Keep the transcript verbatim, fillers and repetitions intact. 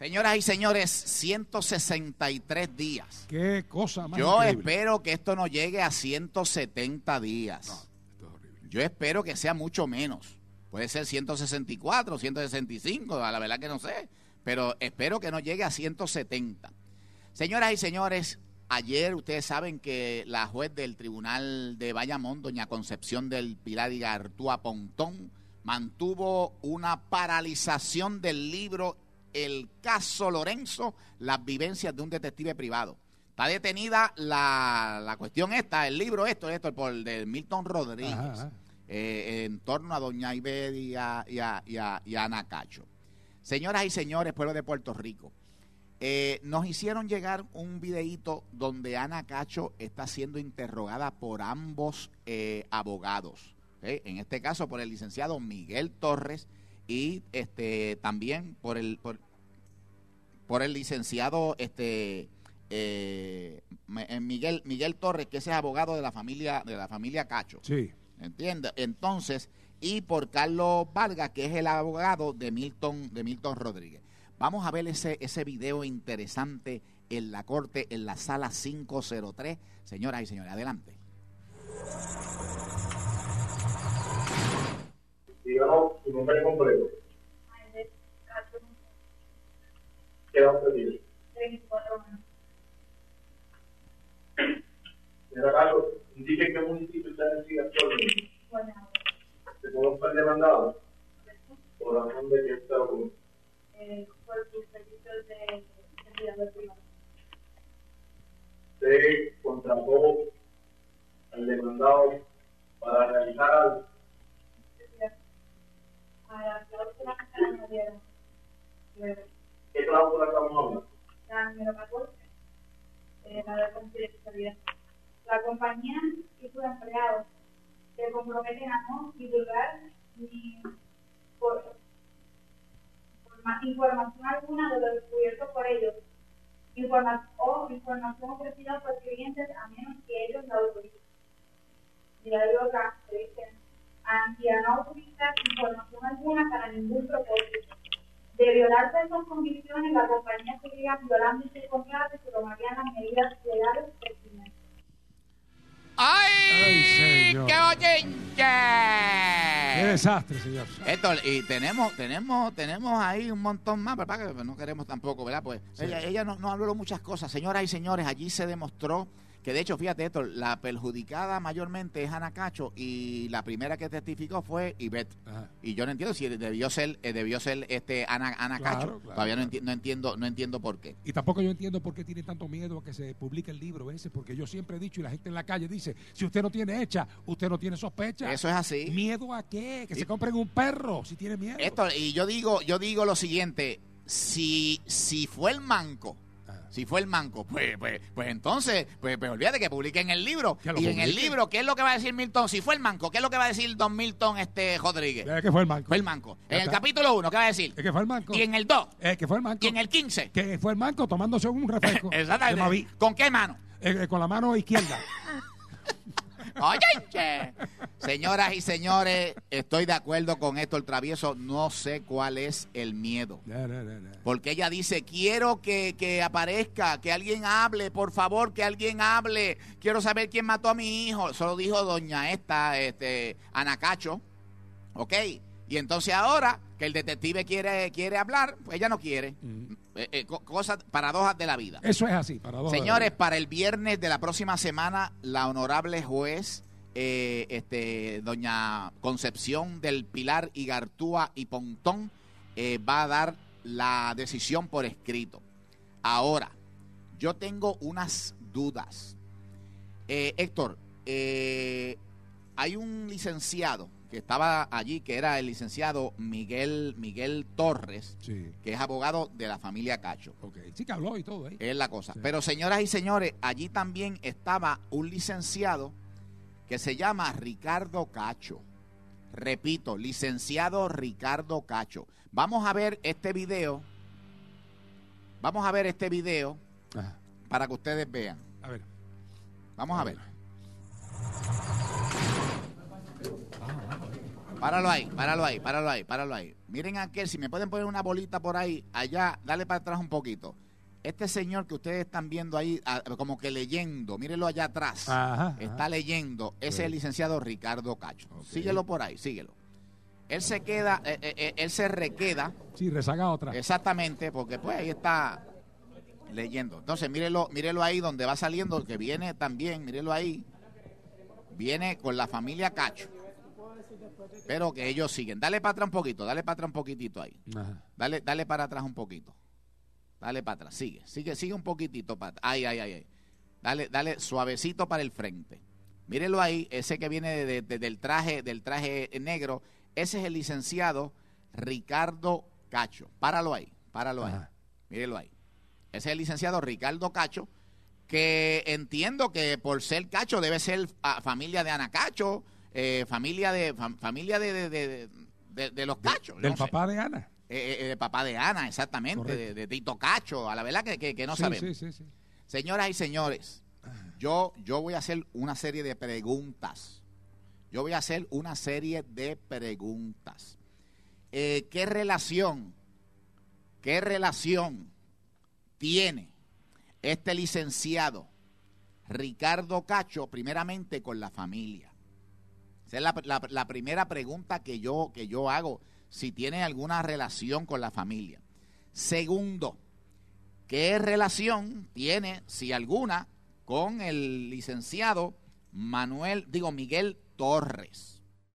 Señoras y señores, ciento sesenta y tres días. Qué cosa más Yo increíble. espero que esto no llegue a ciento setenta días. No, esto es horrible. Yo espero que sea mucho menos. Puede ser ciento sesenta y cuatro, ciento sesenta y cinco, a la verdad que no sé. Pero espero que no llegue a ciento setenta. Señoras y señores, ayer ustedes saben que la juez del Tribunal de Bayamón, doña Concepción del Pilar y Artúa Pontón, mantuvo una paralización del libro El caso Lorenzo, las vivencias de un detective privado. Está detenida la, la cuestión esta, el libro esto, esto, por el de Milton Rodríguez, Ajá, ajá. eh, en torno a doña Ibed y a, y a, y a, y a Ana Cacho. Señoras y señores, pueblo de Puerto Rico, eh, nos hicieron llegar un videíto donde Ana Cacho está siendo interrogada por ambos eh, abogados. ¿eh? En este caso por el licenciado Miguel Torres y este también por el por, por el licenciado este eh, Miguel Miguel Torres, que ese es abogado de la familia de la familia Cacho. Sí. ¿Entiendes? Entonces, y por Carlos Vargas, que es el abogado de Milton de Milton Rodríguez. Vamos a ver ese ese video interesante en la corte, en la sala quinientos tres. Señoras y señores, adelante. Díganos su nombre completo. ¿Qué edad usted tiene? veinticuatro años. Señora Carlos, indique qué municipio usted reside actualmente. Bueno, ¿Se puede ser demandado? ¿Por razón de que usted lo conoce? eh, por sus servicios de servidor privado. ¿Usted contrató al demandado para realizar algo? A la cláusula que se nos dieron, luego, ¿Qué cláusula estamos hablando? la número catorce, eh, la de confidencialidad. La compañía y sus empleados se comprometen a no divulgar ni por, por más información alguna de lo descubierto por ellos, informa, o información ofrecida por clientes a menos que ellos la autoricen. Y hay otra que dice, y a no autorizar información alguna para ningún propósito. De violarse esas condiciones, la compañía seguiría violando este contrato y se tomarían las medidas legales pertinentes. ¡Ay! Ay, señor. ¡Qué oyente! Qué desastre, señor. Esto, y tenemos, tenemos, tenemos ahí un montón más, ¿verdad? Que no queremos tampoco, ¿verdad? Pues Sí. ella, ella nos, nos habló muchas cosas. Señoras y señores, allí se demostró que, de hecho, fíjate esto, la perjudicada mayormente es Ana Cacho y la primera que testificó fue Ivette. Ajá. Y yo no entiendo si debió ser, eh, debió ser este Ana, Ana Claro, Cacho. claro, Todavía no, claro. enti- no entiendo, no entiendo por qué. Y tampoco yo entiendo por qué tiene tanto miedo a que se publique el libro ese, porque yo siempre he dicho, y la gente en la calle dice, si usted no tiene hecha, usted no tiene sospecha. Eso es así. ¿Miedo a qué? Que Y- se compren un perro si tiene miedo. Esto, y yo digo, yo digo lo siguiente, si, si fue el manco, Ajá. si fue el manco, pues, pues, pues entonces, pues, pues olvídate que publiquen el libro. Que lo Y en el publiquen. libro, ¿qué es lo que va a decir Milton? Si fue el manco, ¿qué es lo que va a decir don Milton este Rodríguez? Es que fue el manco. Fue el manco. Ya En el está. capítulo uno, ¿qué va a decir? Es que fue el manco. Y en el dos, Es que fue el manco. y en el quince. Que fue el manco tomándose un refresco. de Exactamente. Maví. ¿Con qué mano? Eh, eh, con la mano izquierda. Oye, che. Señoras y señores, estoy de acuerdo con esto, el travieso. No sé cuál es el miedo. Ya, ya, ya, ya. Porque ella dice, quiero que, que aparezca, que alguien hable, por favor, que alguien hable. Quiero saber quién mató a mi hijo. Eso lo dijo doña esta, este, Ana Cacho. ¿Ok? Y entonces ahora que el detective quiere, quiere hablar, pues ella no quiere. Mm. Eh, eh, co- cosas, paradojas de la vida. Eso es así, para dos. Señores, para el viernes de la próxima semana, la honorable juez, eh, este, doña Concepción del Pilar Igartúa y Pontón, eh, va a dar la decisión por escrito. Ahora, yo tengo unas dudas. Eh, Héctor, eh, hay un licenciado que estaba allí, que era el licenciado Miguel, Miguel Torres, Sí. que es abogado de la familia Cacho. Ok. Sí que habló y todo ahí. Es la cosa. Sí. Pero señoras y señores, allí también estaba un licenciado que se llama Ricardo Cacho. Repito, licenciado Ricardo Cacho. Vamos a ver este video. Vamos a ver este video Ajá. para que ustedes vean. A ver. Vamos a ver. Páralo ahí, páralo ahí, páralo ahí, páralo ahí. Miren aquel, si me pueden poner una bolita por ahí, allá, dale para atrás un poquito. Este señor que ustedes están viendo ahí, como que leyendo, mírenlo allá atrás, Ajá, está ajá. leyendo, ese Sí. es el licenciado Ricardo Cacho. Ok. Síguelo por ahí, síguelo. Él se queda, eh, eh, él se requeda, Sí, rezaga otra. exactamente, porque pues ahí está leyendo. Entonces, mírelo, mírelo ahí donde va saliendo, el que viene también, mírelo ahí, viene con la familia Cacho. Pero que ellos siguen. Dale para atrás un poquito, dale para atrás un poquitito ahí. Ajá. Dale, dale para atrás un poquito. Dale para atrás, sigue, sigue, sigue un poquitito para atrás. Ay, ay, ay, ay. Dale, dale suavecito para el frente. Mírenlo ahí, ese que viene de, de, de, del traje, del traje negro, ese es el licenciado Ricardo Cacho. Páralo ahí, páralo ahí. Ajá. Mírenlo ahí. Ese es el licenciado Ricardo Cacho, que entiendo que por ser Cacho debe ser ah, familia de Ana Cacho, eh, familia de fam, familia de, de, de, de, de los Cachos. Del no sé. papá de Ana. Eh, eh, de papá de Ana, exactamente, de, de Tito Cacho, a la verdad que, que, que no sí, sabemos. Sí, sí, sí. Señoras y señores, yo, yo voy a hacer una serie de preguntas. Yo voy a hacer una serie de preguntas. Eh, ¿Qué relación, qué relación tiene este licenciado Ricardo Cacho primeramente con la familia? Esa es la, la, la primera pregunta que yo, que yo hago, si tiene alguna relación con la familia. Segundo, ¿qué relación tiene, si alguna, con el licenciado Manuel, digo, Miguel Torres?